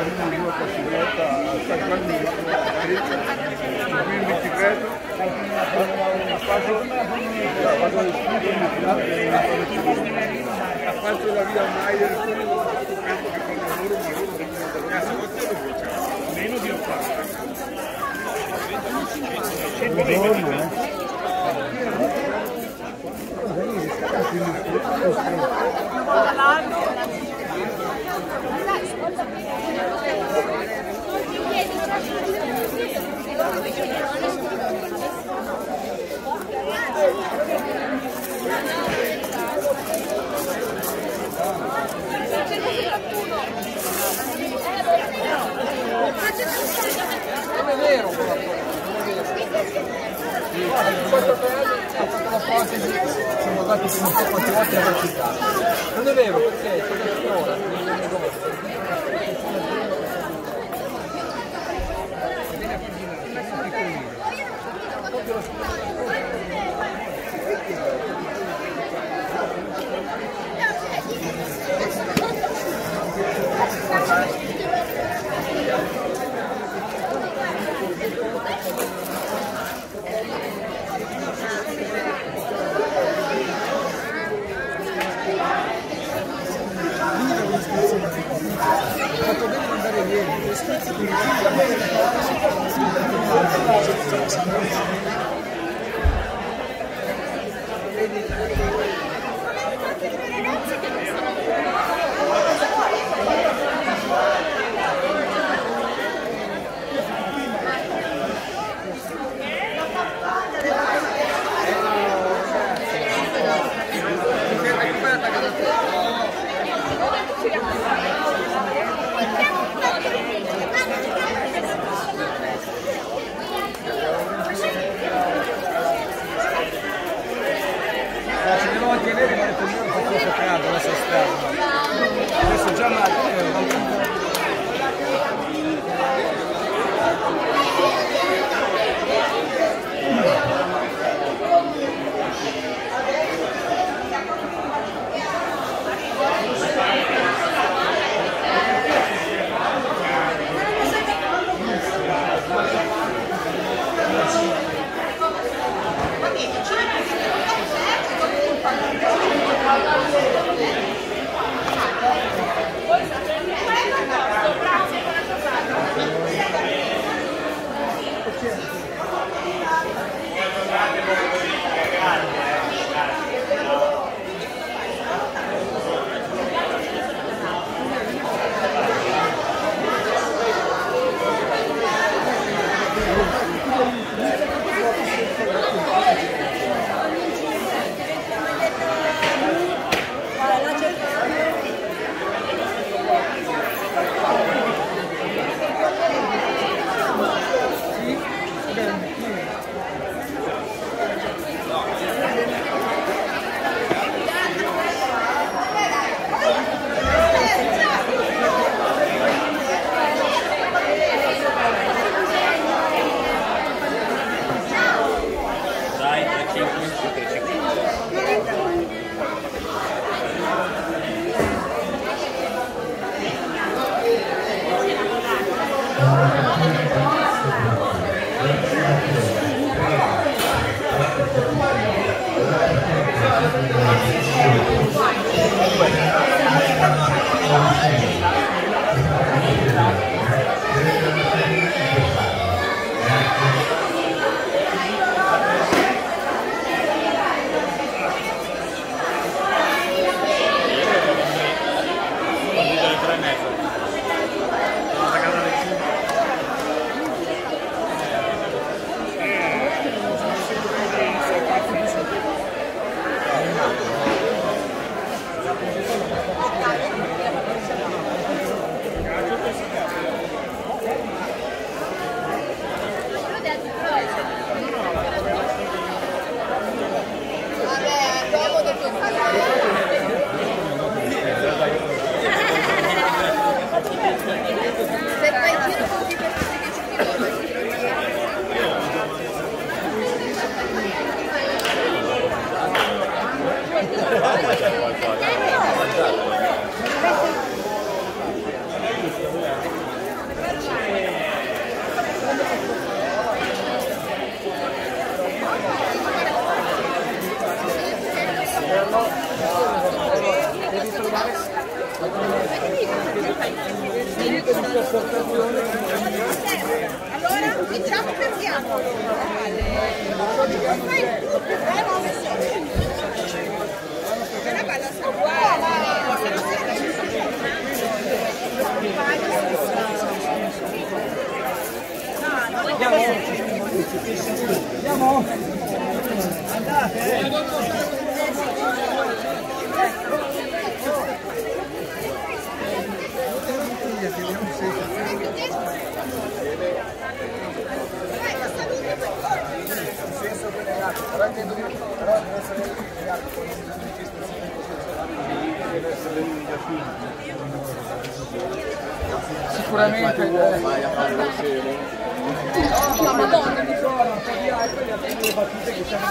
una bicicletta, sta cammino, qui in bicicletta, faccio la via Maier, meno di 80. Non è vero, siamo andati con un po' quante volte alla città. Non è vero perché c'è la scuola, nel negozio. Fatto bene andare ieri, Allora cominciamo per piano. Fai tutto, è una bella Andiamo! Andate! Sicuramente la Madonna mi trova un po' di alto e le battute che siamo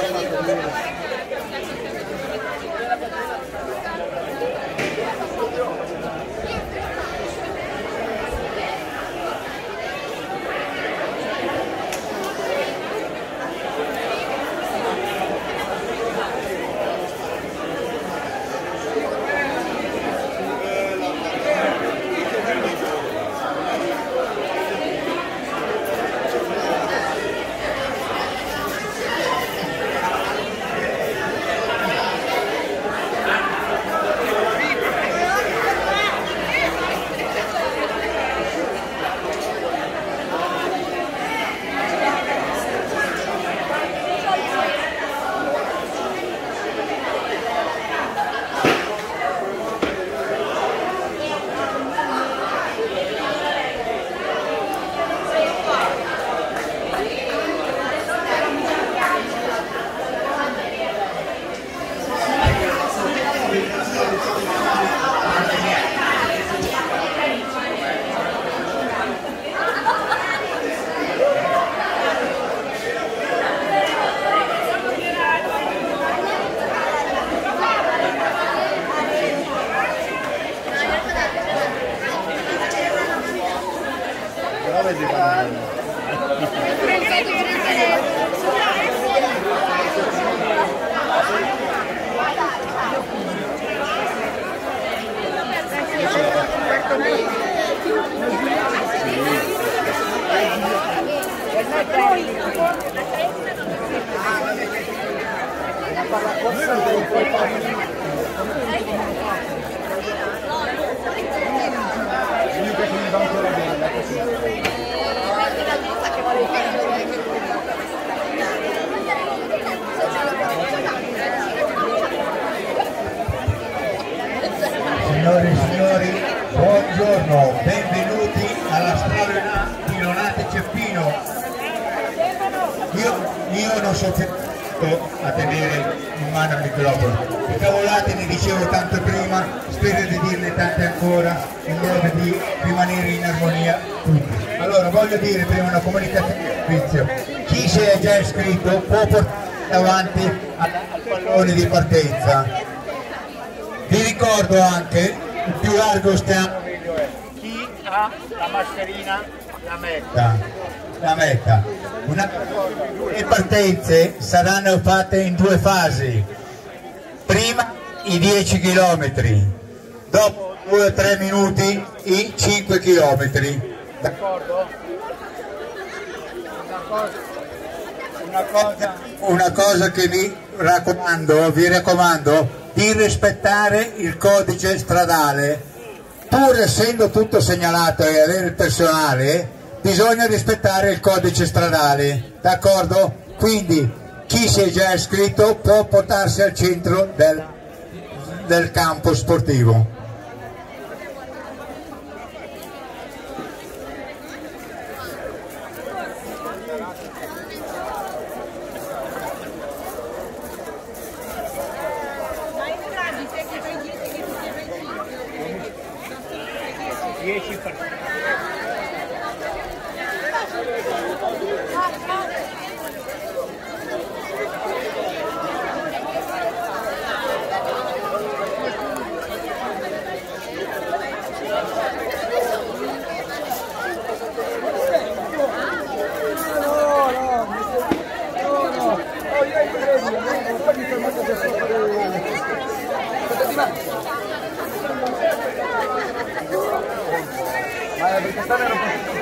Signore e signori, buongiorno, benvenuti alla strada di Nonate Ceppino. Io non so a tenere in mano il microfono, le cavolate ne dicevo tanto prima, spero di dirne tante ancora in modo di rimanere in armonia tutti. Allora voglio dire prima una comunicazione di servizio: chi si è già iscritto può portare davanti al pallone di partenza. Vi ricordo anche, il più largo stiamo, chi ha la mascherina la metta. Le partenze saranno fatte in due fasi: prima i 10 km, dopo 2 o 3 minuti i 5 km. D'accordo? Una cosa che vi raccomando di rispettare il codice stradale. Pur essendo tutto segnalato e avere il personale, bisogna rispettare il codice stradale, d'accordo? Quindi chi si è già iscritto può portarsi al centro del campo sportivo. perché stanno era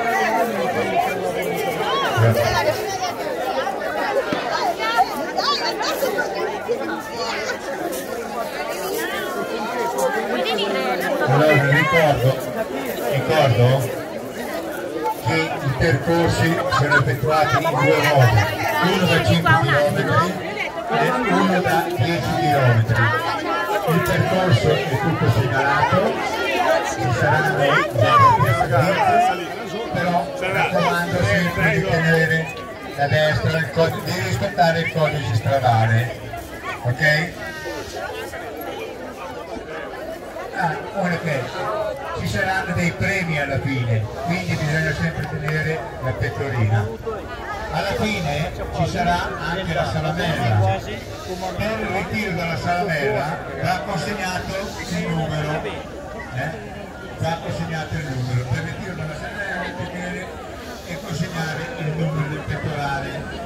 allora ricordo che i percorsi sono effettuati in due modi, uno da 5 km e uno da 10 km. Il percorso è tutto segnalato, ci saranno dei però raccomando sempre di tenere la destra, di rispettare il codice stradale, ok? Ora che ci saranno dei premi alla fine, quindi bisogna sempre tenere la pettorina. Alla fine ci sarà anche la salamella. Per il ritiro della salamella va consegnato il numero. Va consegnato il numero. Per il ritiro della salamella tenere e consegnare il numero del pettorale.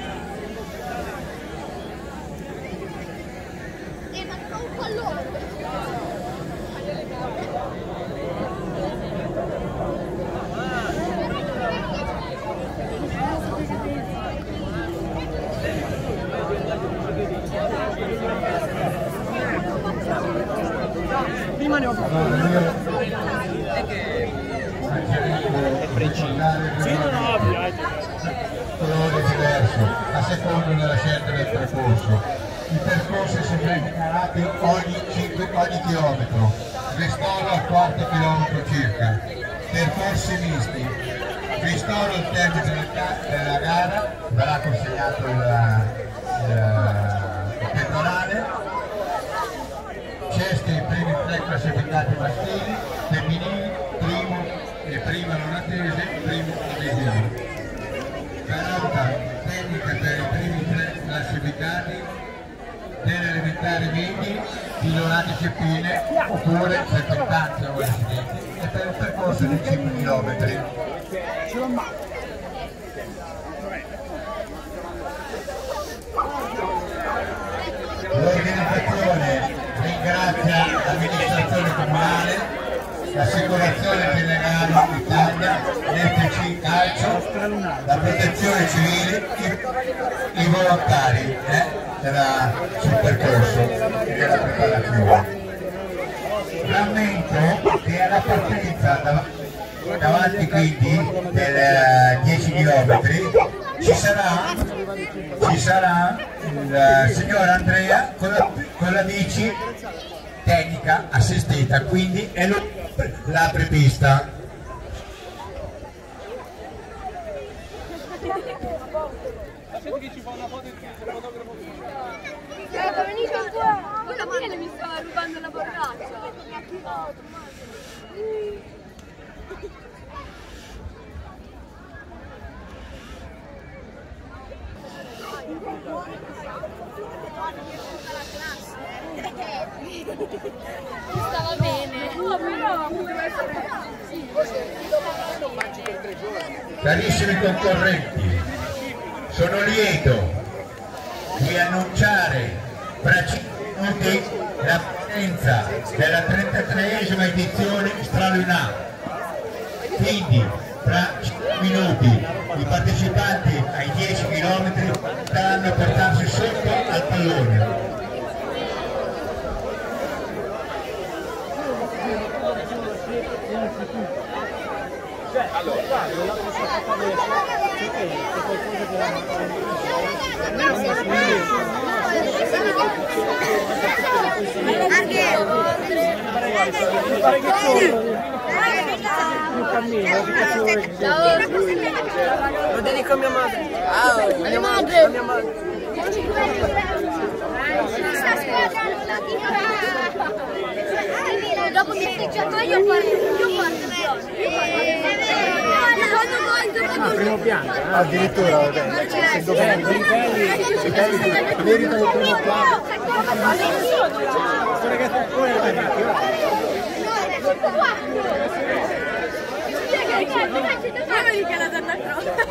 Prima ne ho fatto è preciso. Colore diverso a seconda della scelta del percorso. I percorsi sono segnalati ogni chilometro, ristoro al quarto chilometro circa. Percorsi misti, ristoro al termine della gara, verrà consegnato il pettorale. Cesti i primi 3 classificati maschili, femminili, primo e prima non attese, primo adesivo. Carota tecnica per i primi 3 classificati delle elementari medie, pilonati ceppine oppure frequentanti o residenti e per il percorso di 5 km. L'organizzazione ringrazia l'amministrazione comunale, l'assicurazione generale d'Italia, l'FC Calcio, la protezione civile, i volontari sul percorso e della preparazione. Rammento che alla partenza davanti quindi del 10 km ci sarà il signor Andrea con la bici tecnica assistita, quindi è l'apripista. Venite qua! Quella fine mi stava rubando la borraccia! Stava bene! Carissimi concorrenti, sono lieto di annunciare fra 5 minuti la partenza della 33esima edizione Stralunà. Quindi fra 5 minuti i partecipanti ai 10 km staranno portarsi sotto al pallone. Lo dedico a mia madre. Mia madre! Mia madre. Dopo che festeggiamo io porto Primo piano, addirittura meritano il primo piano. Vedi che la donna pronta.